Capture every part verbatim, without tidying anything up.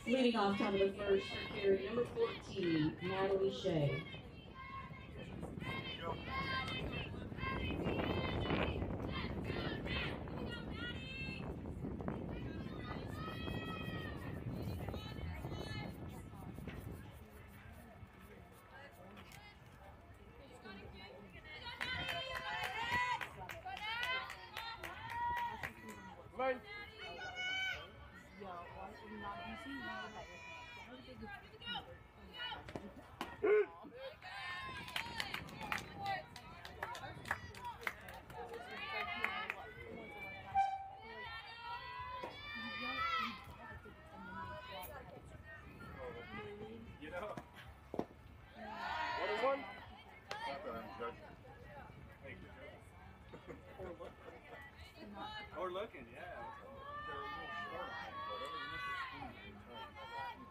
Leading off top of the first for carry number fourteen, Natalie Shea. Right. You know. One and one. Not that I'm judging. Thank you. Or looking. Or looking, yeah. They're a little short on it, but other than this, it's pretty tight.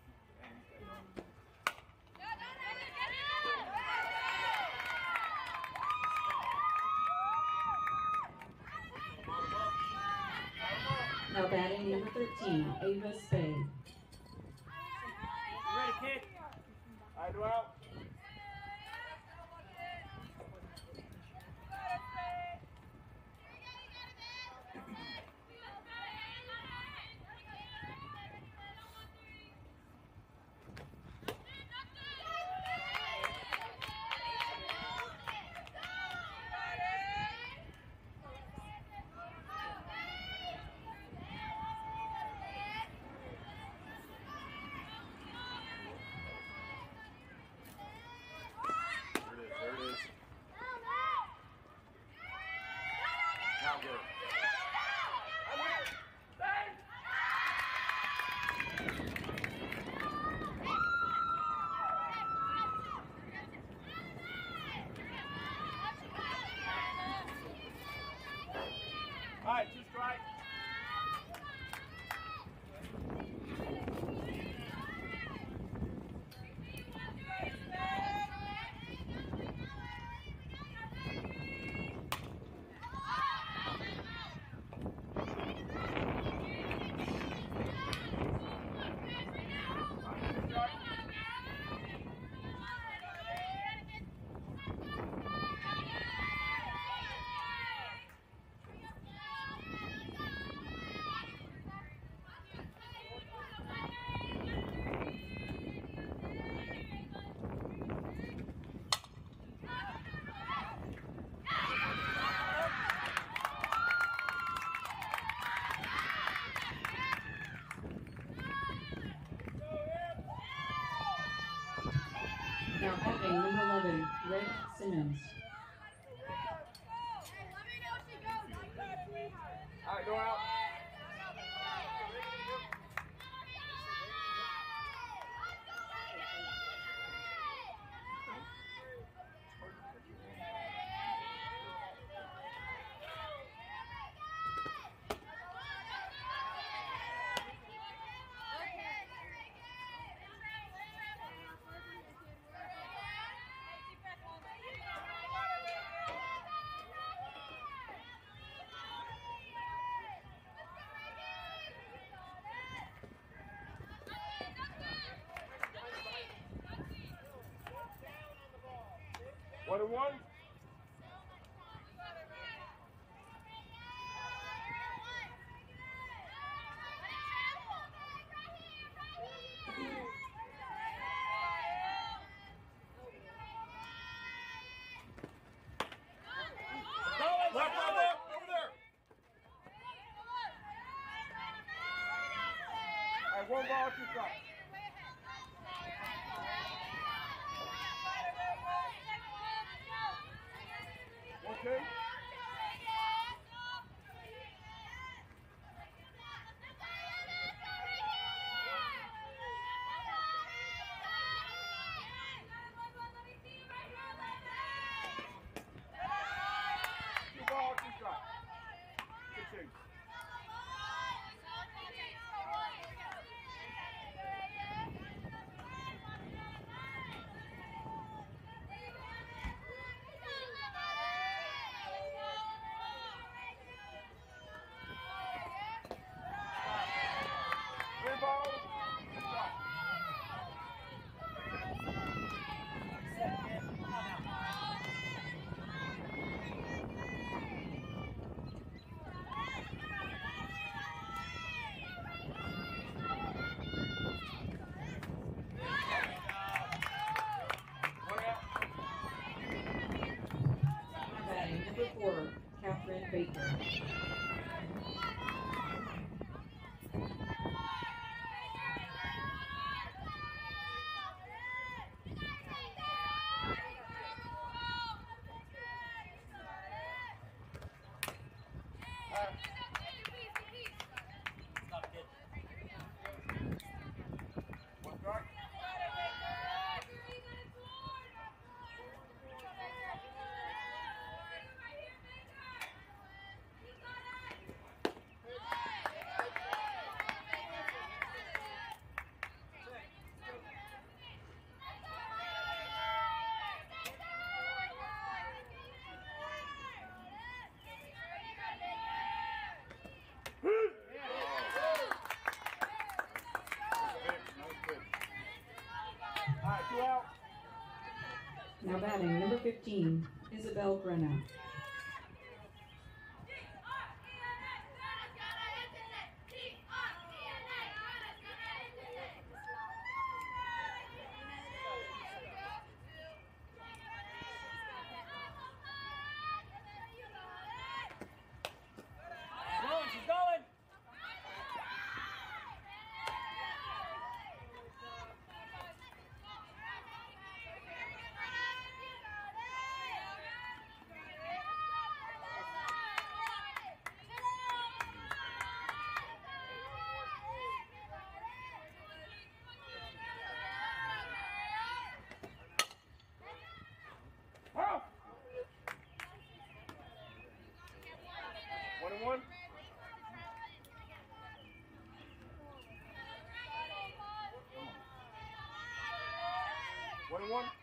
Now batting number thirteen, Ava Spade. You ready, kid? I do out. There it is. Now good. All right, two strikes. Now batting number eleven, Ray Simmons. All right, go out. One and one. Left, left, left, over there. All right, one ball, two strikes. Okay. Two balls, two strikes. Good chase. Baker. Now batting, number fifteen, Isabel Grena. One and one. One and one.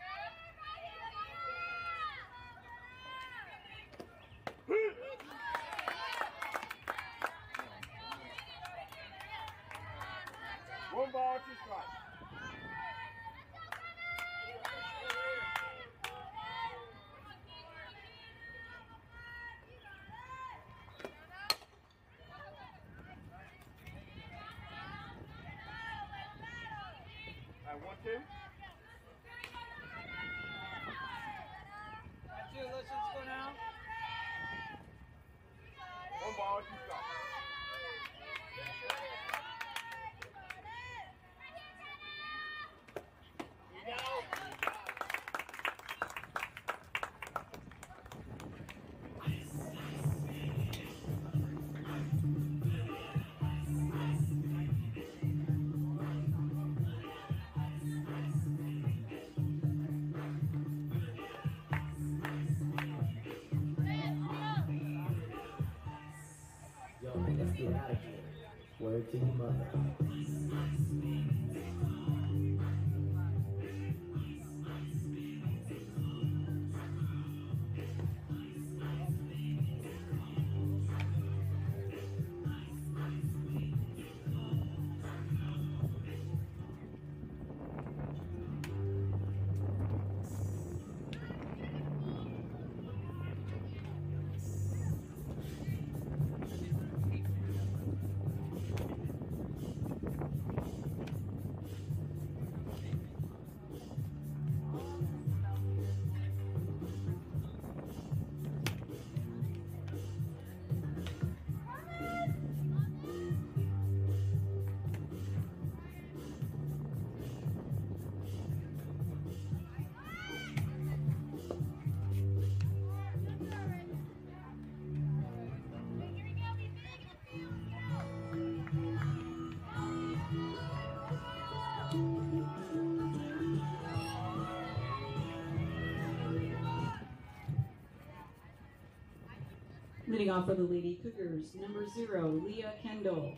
One ball, two strikes. All right, one, two. Got two, let's just go now. One ball, two strikes. Yo, man, let's get out of here. Word to your mother. Leading off for the Lady Cougars, number zero, Leah Kendall.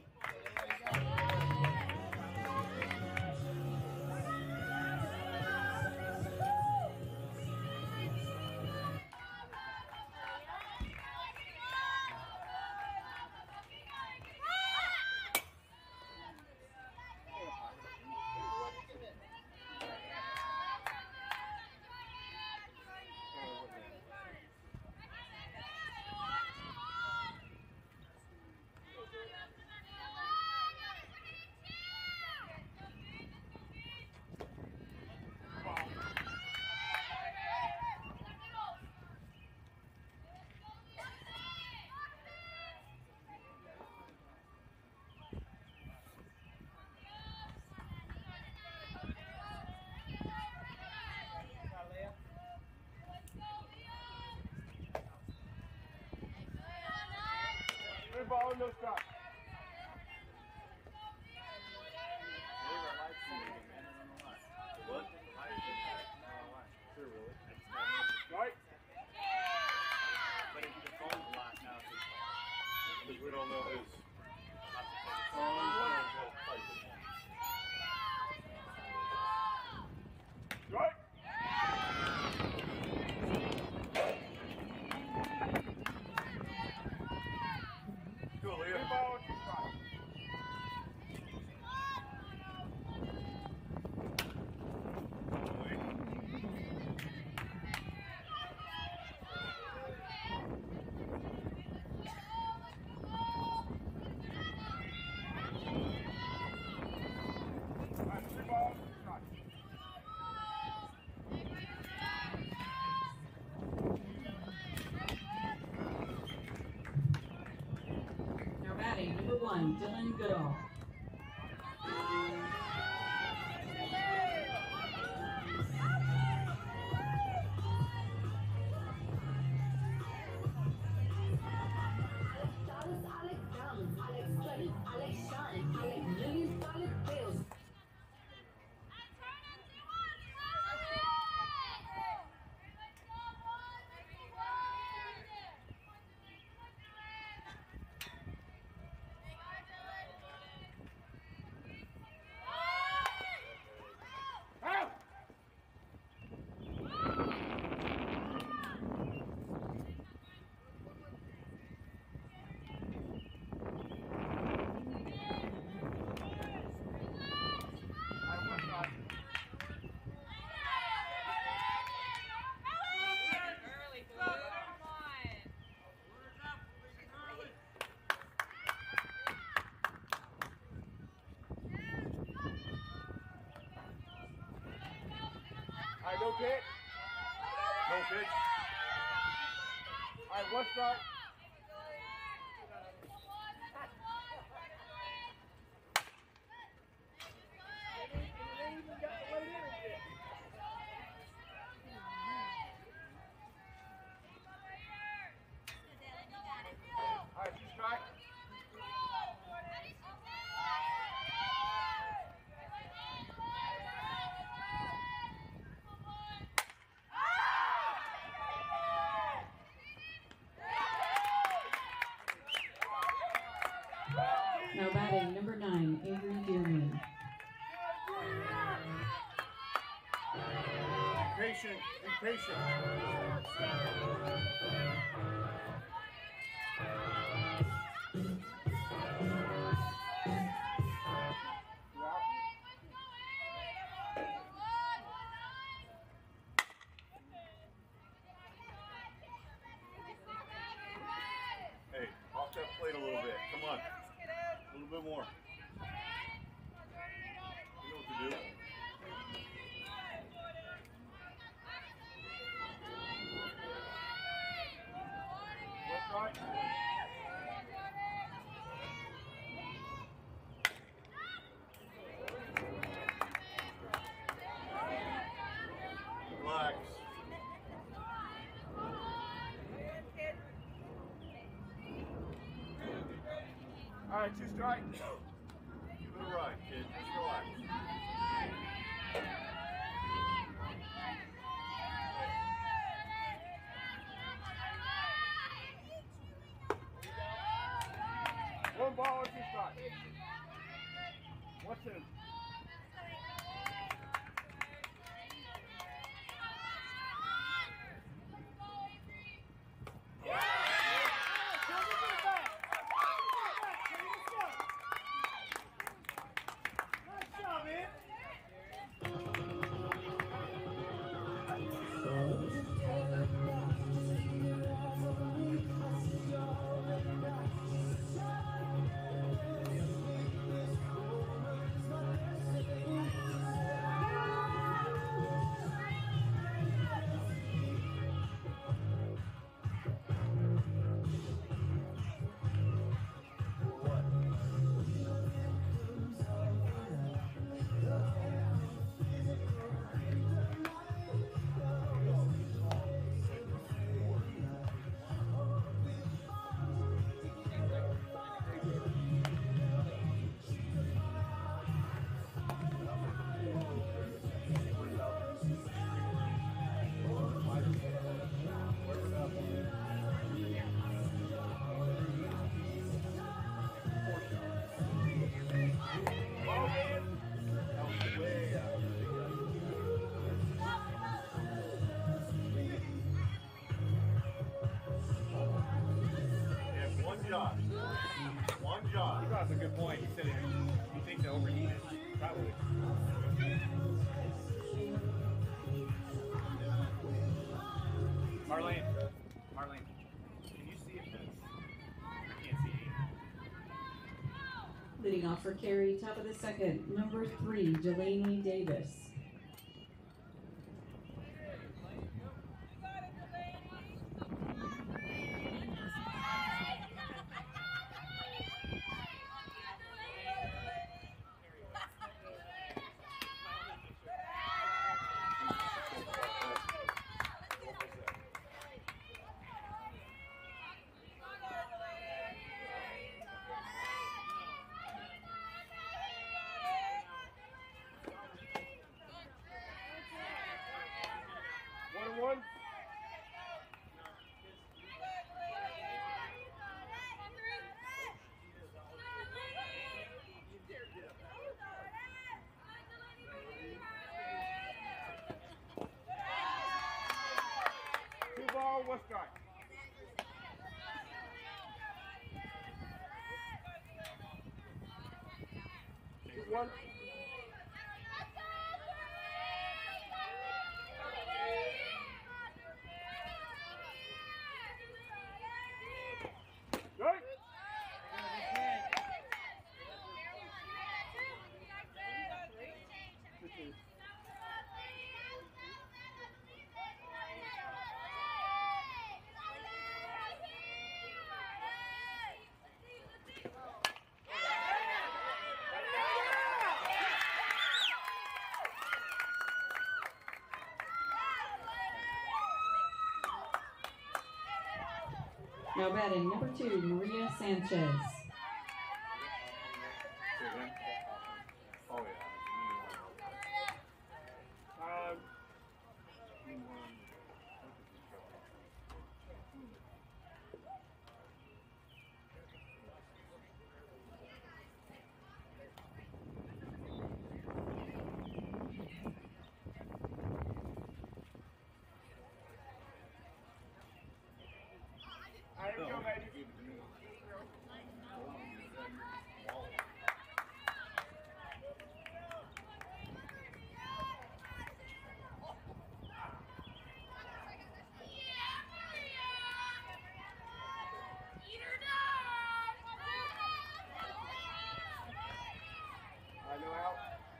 One no stop. What? Sure, really. Right? But if you phone a lot now, because we don't know his. Right? Go, Leah. Three balls, two strikes. Now batting number one, Dylan Goodall. All right, no pitch. No pitch. All right, one strike. All right, two strike. Now batting number nine, Avery Dearman. Be patient. Be patient. Hey, off that plate a little bit. Come on. A little bit more. You know what to do. Left right. Relax. All right, two strikes. Give it a ride, kid. Just relax. One ball or two strikes. What's in? shot. One shot. He brought up a good point. He said he thinks it overheated. Probably. Marlene. Marlene. Can you see if that's... I can't see it. Leading off for carry, top of the second, number three, Delaney Davis. One. Two ball, Westcott. Two one. Now batting, number two, Maria Sanchez. Oh, yeah. Um, I didn't go, lady. I know out.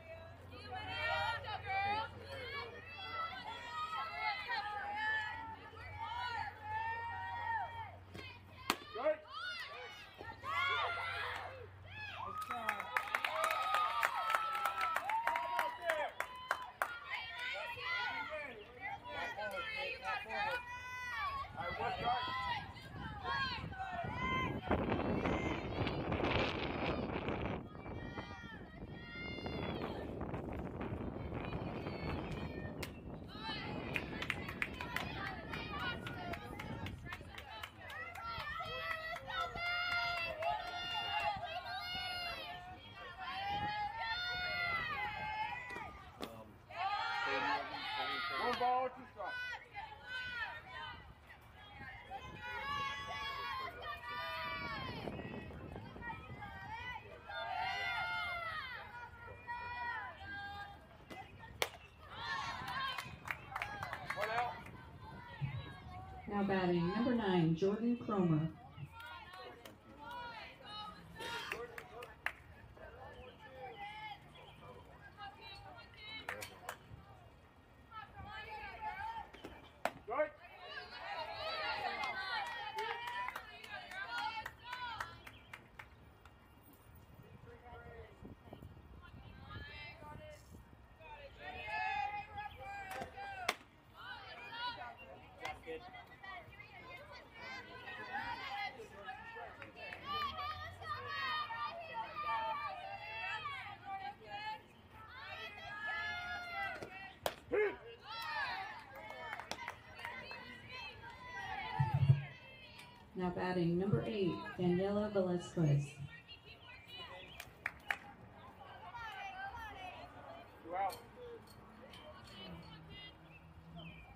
Good. All right, what's your one ball, two strikes. One out. Now batting, number nine, Jordan Cromer. Good. Hit. Now batting, number eight, Daniela Velasquez. Two out.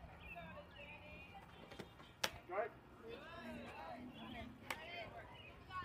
Good.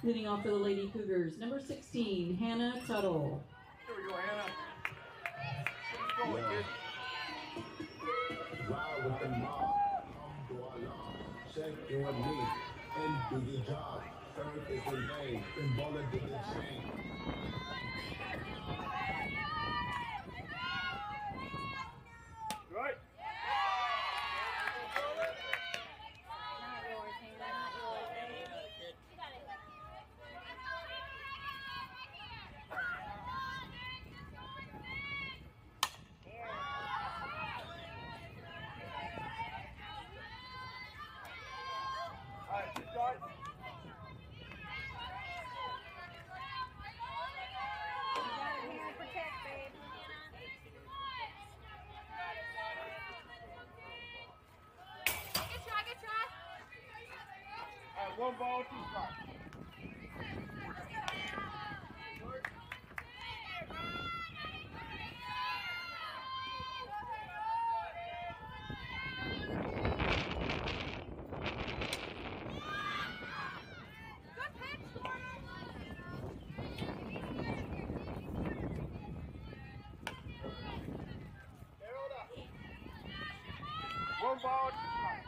Leading off for the Lady Cougars, number sixteen, Hannah Tuttle. Here we go, Hannah. Where you going, kid? Ride with the mob, come go along. Check in with me and do your job. Third is the name, then baller did the chain. Right. All right, good start. All right, one ball, two strikes. One ball, two strikes.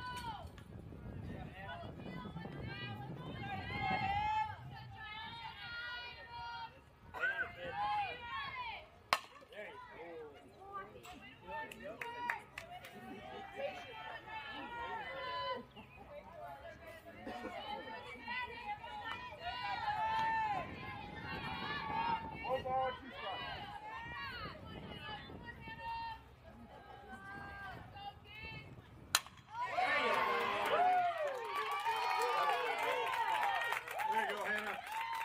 One ball, two strikes. There you go, Hannah.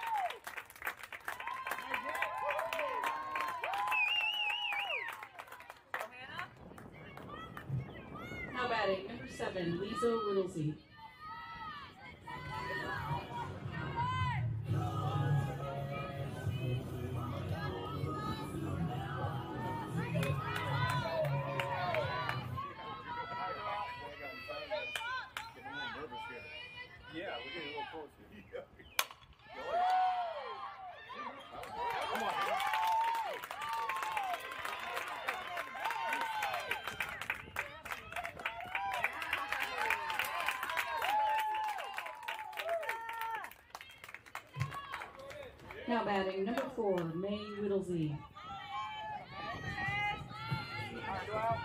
Now batting, number seven, Lisa Whittlesey. Yeah, we're getting a little close here. Come on, Hannah. Now batting, number four, May Whittlesey. All right, go out.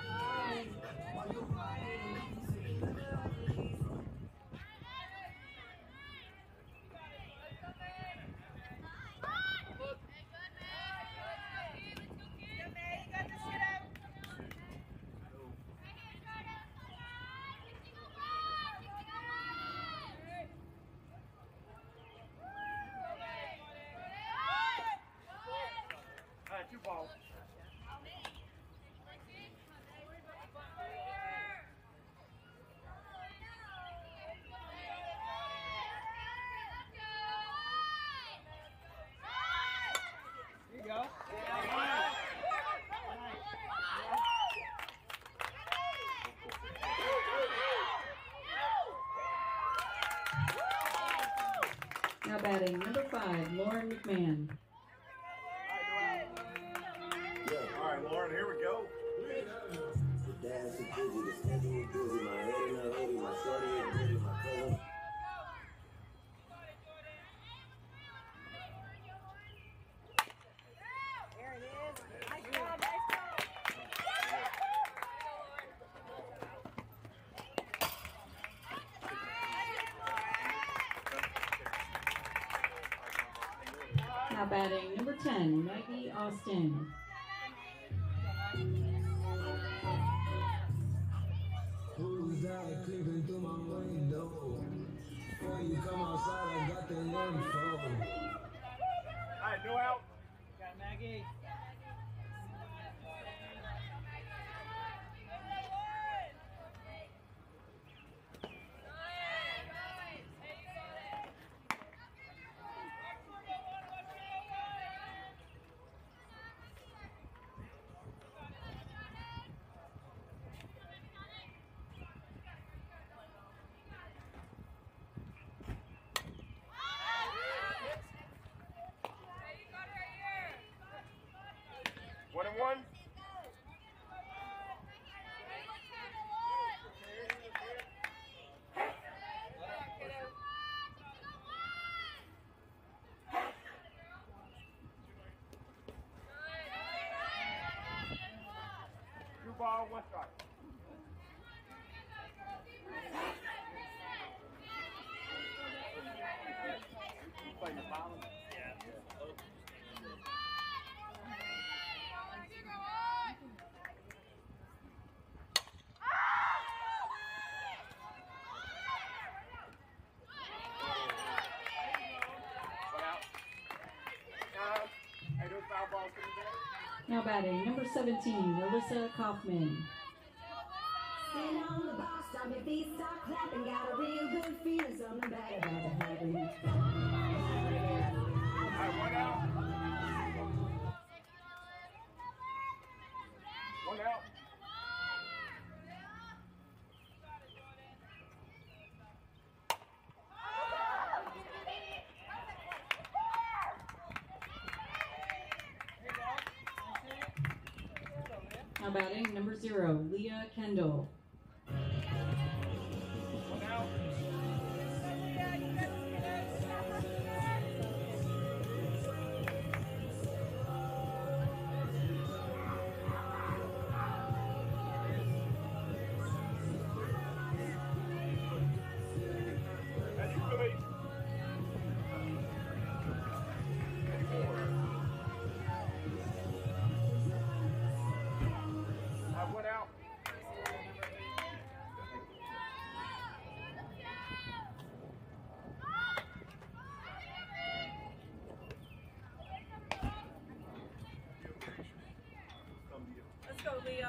All right, two balls. Here you go. Now batting, number five, Lauren McMahon. All right, Lauren, here we go. The dance is busy, the schedule is busy. My head in a hoodie, my shorty is busy, my cousin. There it is. Nice job, nice job. Now batting, number ten, Maggie Austin. Who's that creeping through my window? Before you come outside, I got the info. All right, no out. Got Maggie. ball, one strike. You play your ball? Now batting, number seventeen, Melissa Kaufman. Sitting on the box, stop your feet, start clapping. Got a real good feeling, something bad about to happen. Alright, one out. One out. Now batting, number zero, Leah Kendall. One out. Ready, release. I went out. Let's go, Leah.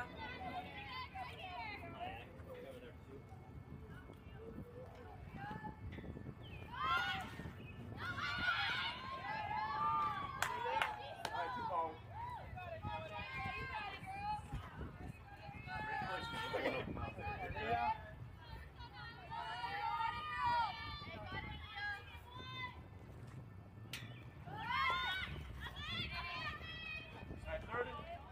Alright, two balls. Yeah. Alright, thirty.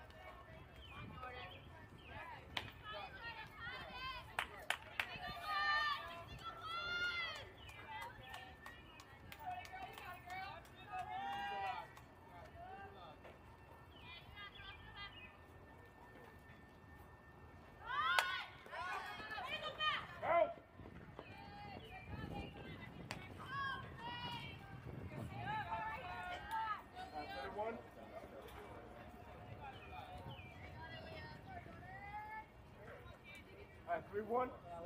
Go! Alright, thirty-one. Alright, three one.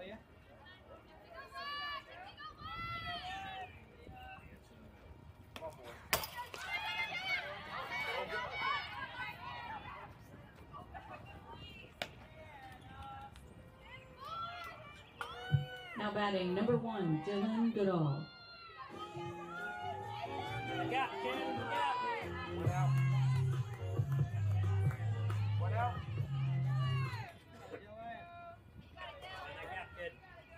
Come on, boy. Now batting, number one, Dylan Goodall. Gap, Ken, gap. One out. One out. Gap, kid.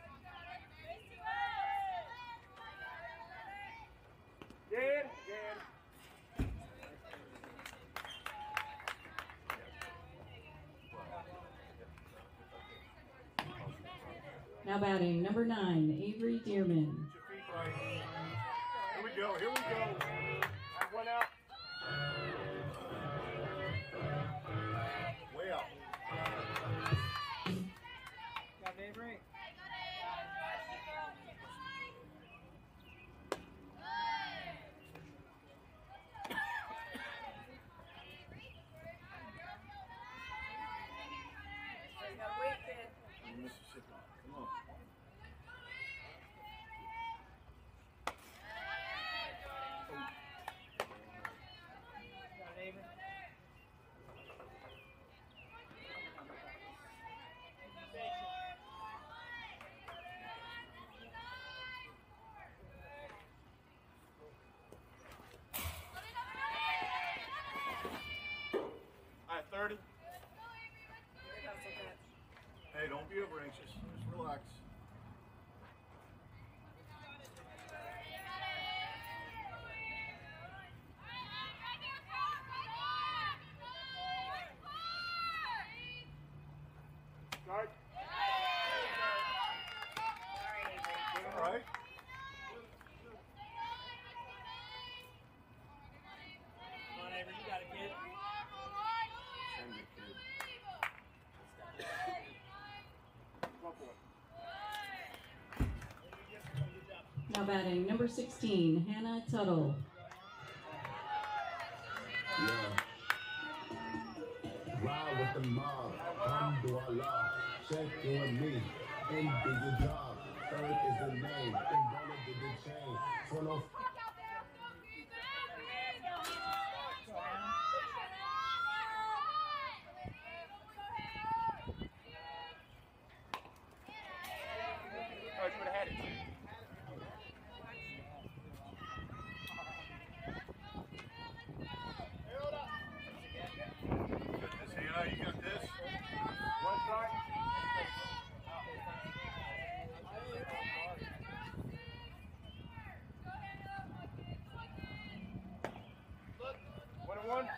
Dead, dead. Now batting, number nine, Avery Dearman. Put your feet right. Here we go, here we go. Alright, one out. Way out. Got Avery. You gotta wait, kid. Mississippi. Come on. Got Avery. Alright, thirty. Here comes the catch. Hey, don't be over anxious. Just relax. Start. All right. Come on, Avery, you got it, kid. Send it, kid. Now batting number sixteen, Hannah Tuttle. Yeah. Ride with the mob, alhamdulillah. Check you and me, and do your job. Earth is the name, and Bola did the chain. Turn off. Coach would have had it. This Hannah, you got this? One strike. One and one.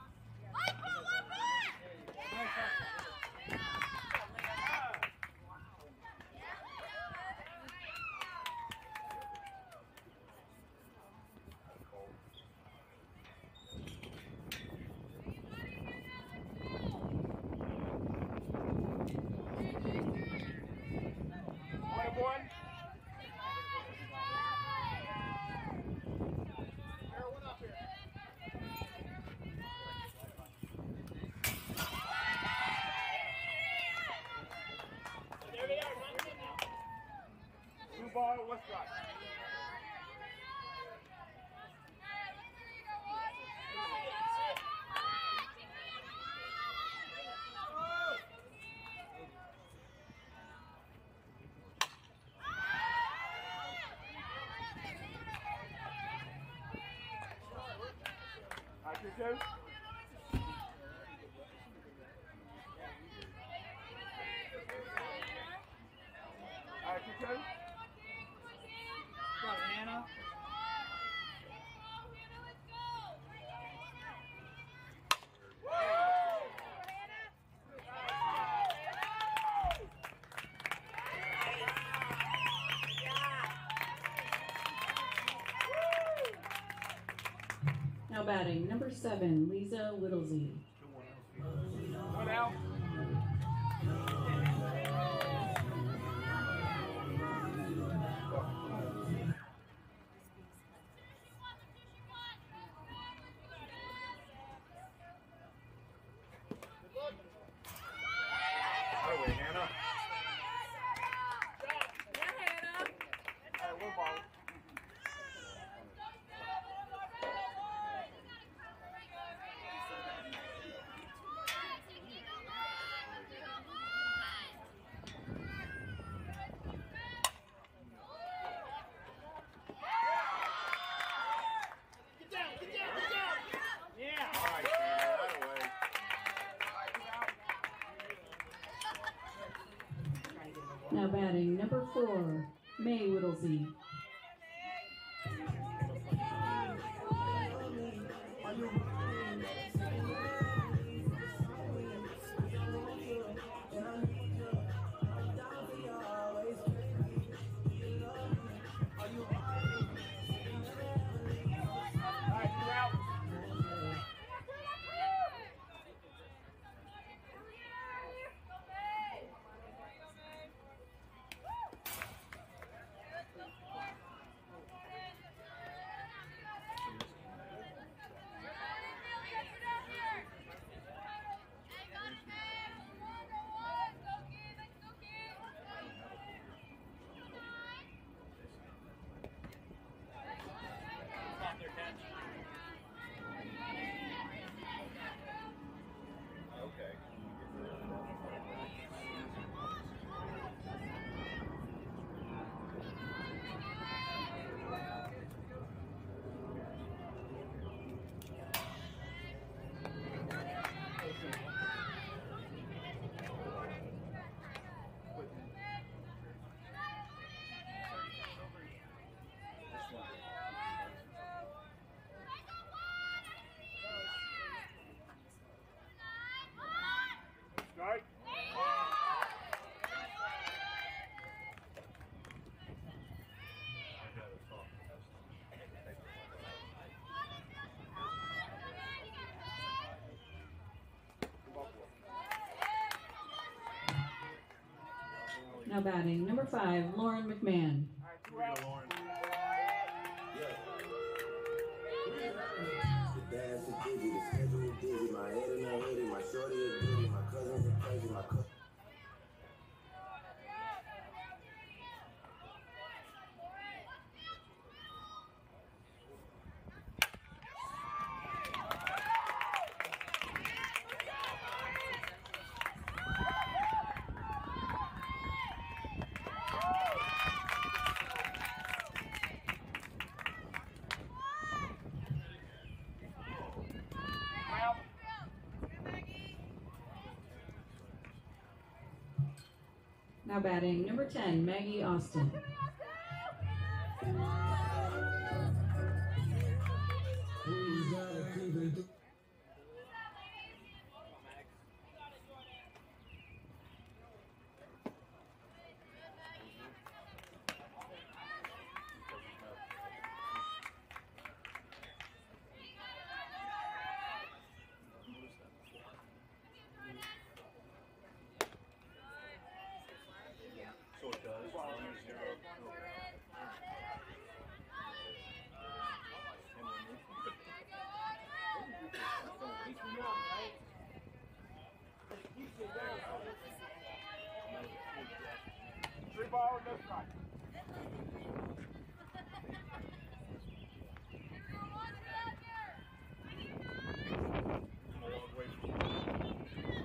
One and one. Two ball, one strike. All right, two, two. All right, two, two. Go, Hannah. Now batting number seven, Lisa Whittlesey. One out. Highway, Hannah. All right, one ball. Yeah. Nice, Hannah. That away. Now batting number four, May Whittlesey. All right, two out. Off their catch. Okay. Strike. Now batting number five, Lauren McMahon. All right, two out. Lauren. Now batting number ten, Maggie Austin. Who's gotta keep it? So it does. As long as zero. Three ball, no strike. I'm a long way from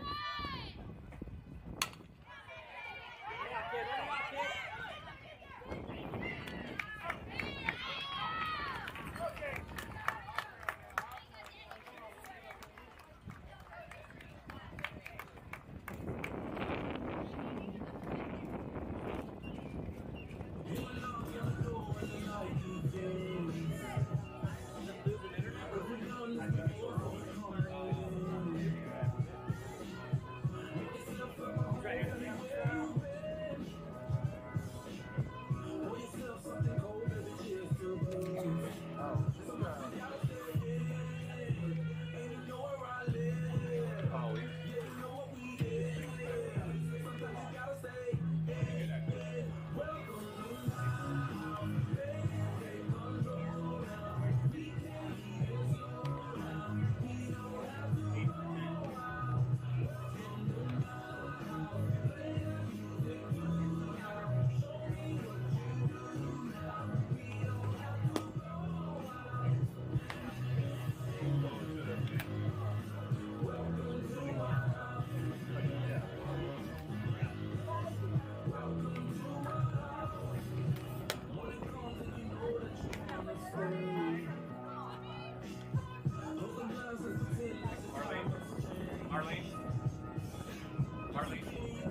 Marlene. Marlene.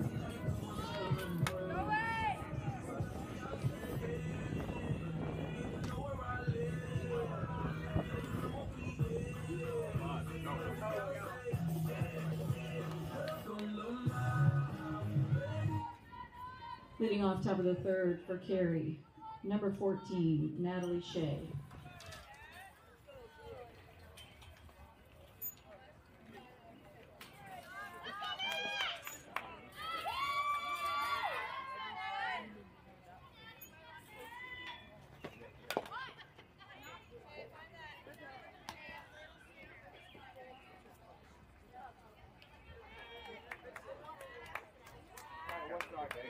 Leading off top of the third for Carey, number fourteen, Natalie Shea. One strike, eh?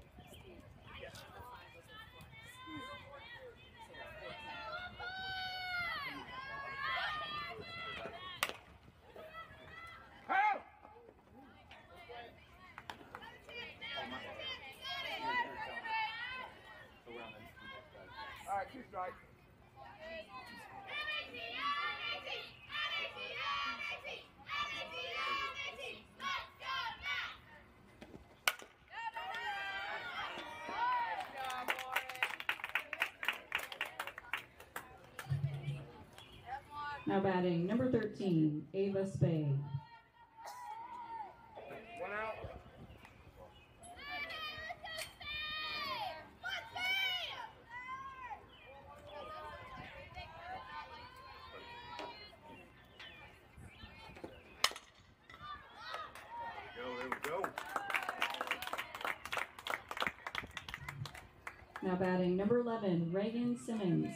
All right, two strikes. Now batting number thirteen, Ava Spade. One out. There we go. Now batting number eleven, Reagan Simmons.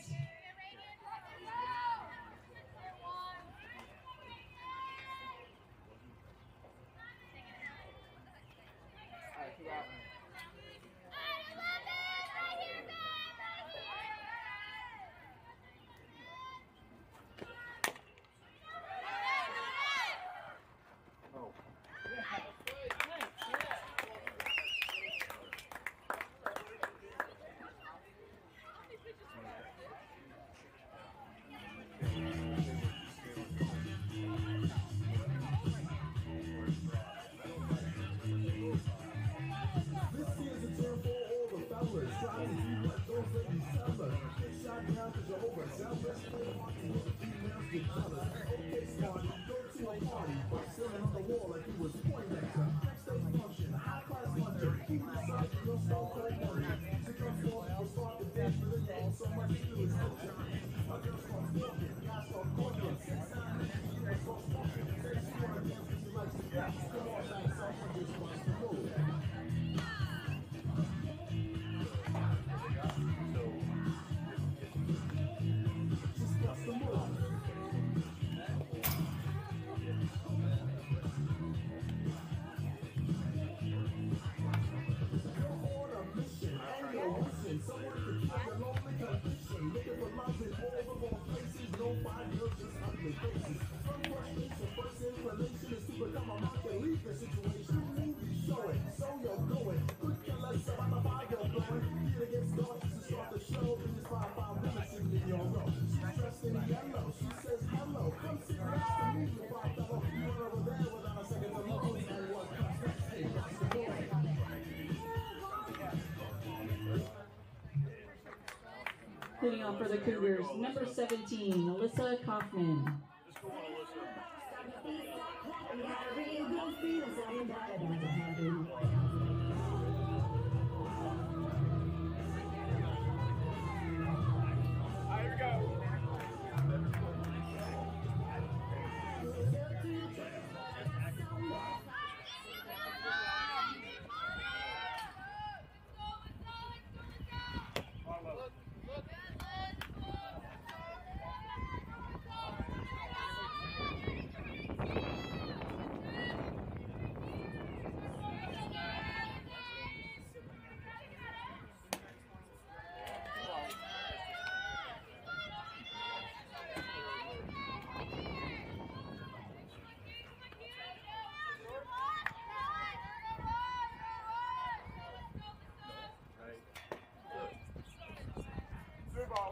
All right, two out. Oh. Leading off for the Cougars, number seventeen, Alyssa Kaufman. Just go on, Alyssa. Stop your feet, stop clapping, got a real good feeling, something bad about to happen. All right, here we go. Good ball.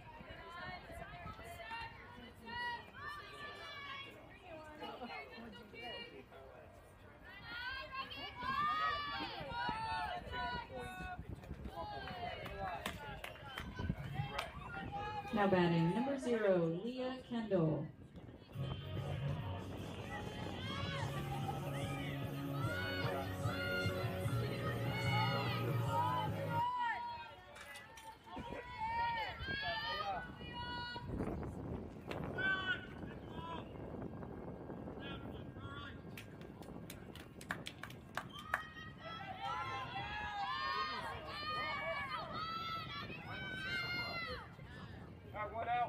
Now batting, number zero, Leah Kendall. All right, one out.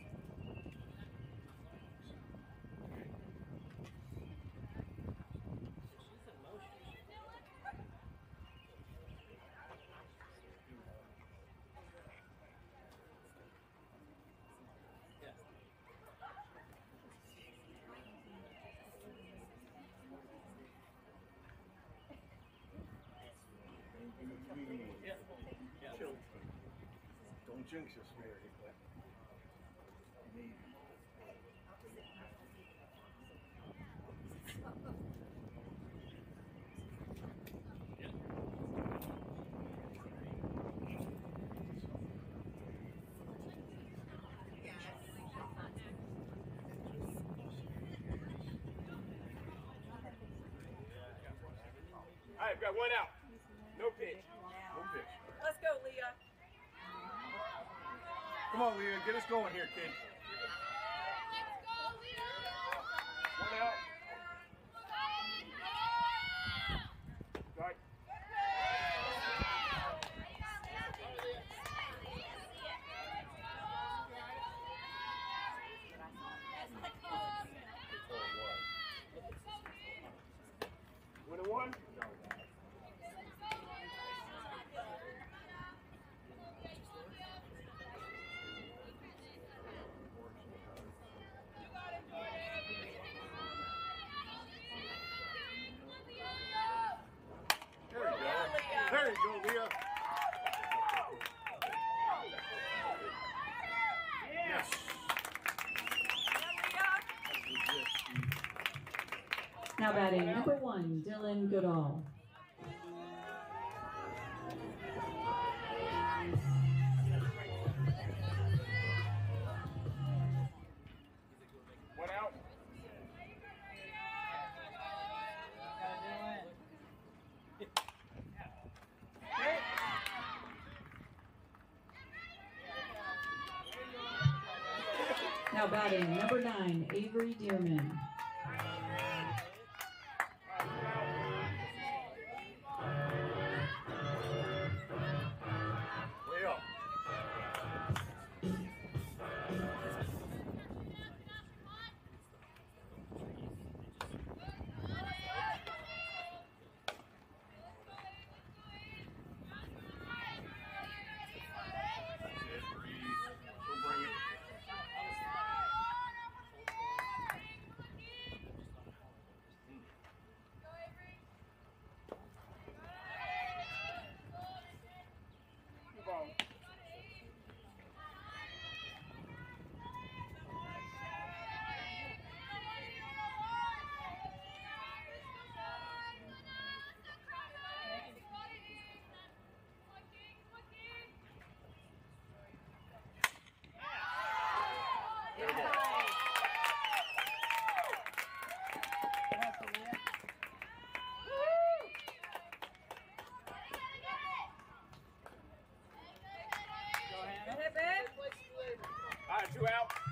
Don't jinx us, Mary. All right, we've got one out. No pitch. No pitch. Let's go, Leah. Come on, Leah. Get us going here, kid. One out. Right. One and one. There you go, Leah. Yes. Now batting, number one, Dylan Goodall. One out. Now batting, number nine, Avery Dearman. Way up. Don't bring it.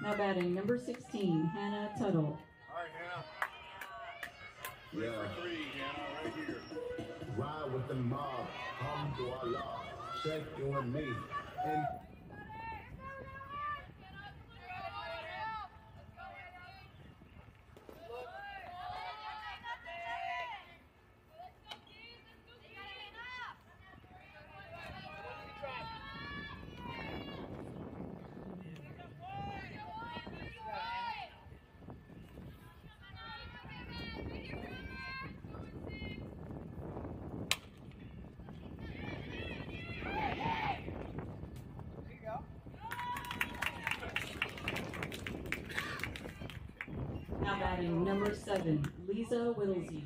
Now batting number sixteen, Hannah Tuttle. All right, Hannah. Yeah. Three, Hannah, right here. Ride with the mob, alhamdulillah, check you and me, and Now batting number seven, Lisa Whittlesey.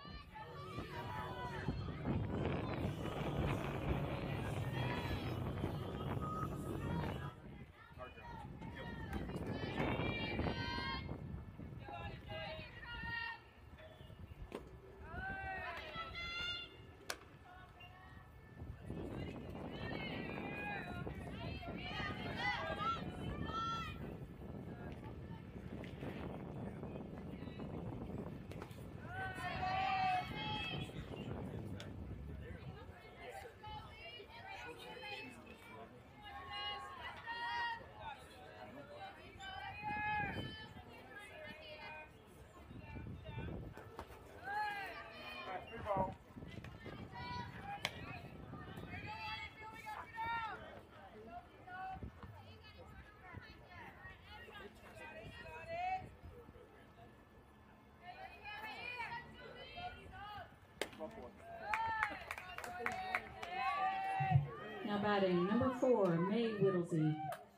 Now batting number four, May Whittlesey.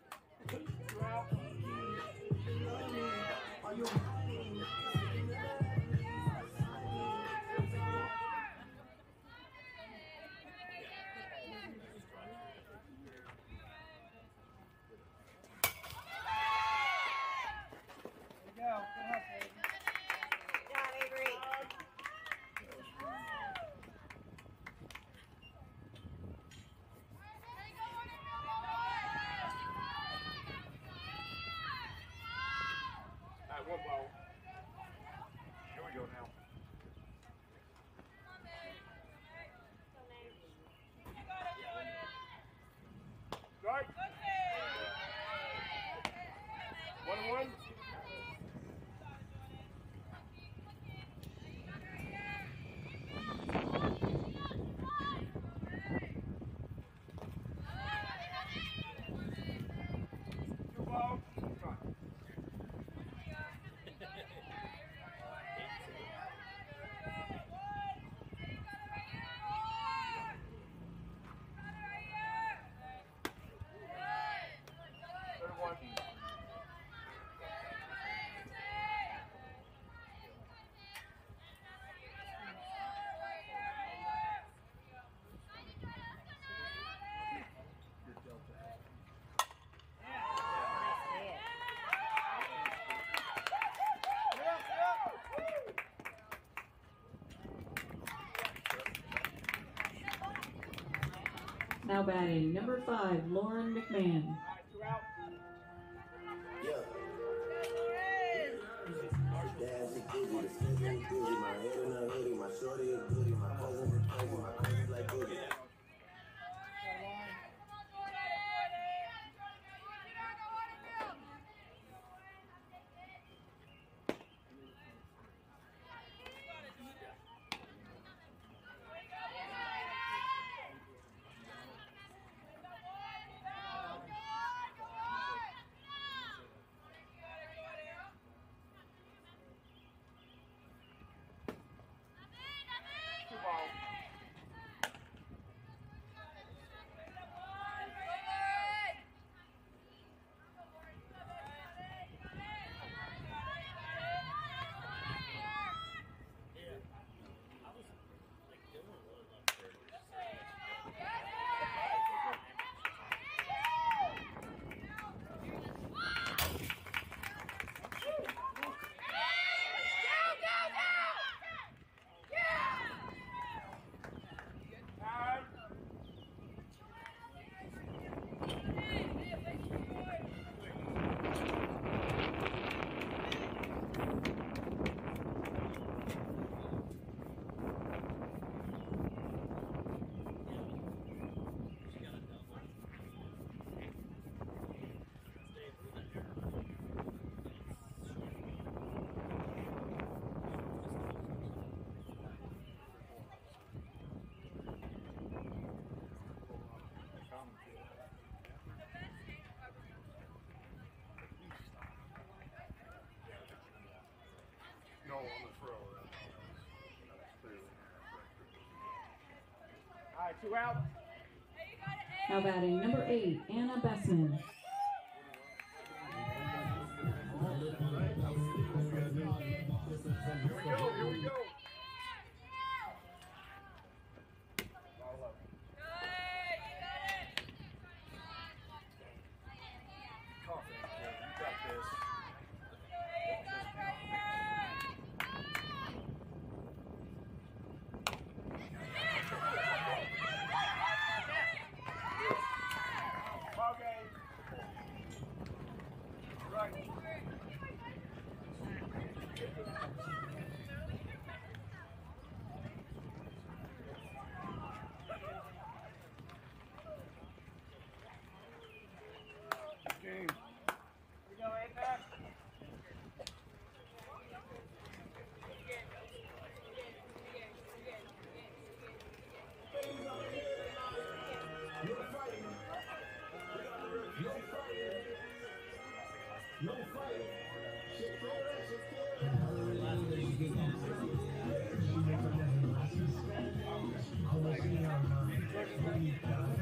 One ball. Here we go now. Right. One and one. Two balls. Right. Now batting number five, Lauren McMahon. Yeah. The dad's a goodie, the schedule is busy. My head in a hoodie, my shorty is goodie, my cousins is crazy, my cousins like booty. Two out. Now batting number eight, Anna Bessman. Here we go, here we go. Confident, kid. You got this. Ball game. Right. Game. Here we go, Apex. No fight. Shakira, Shakira.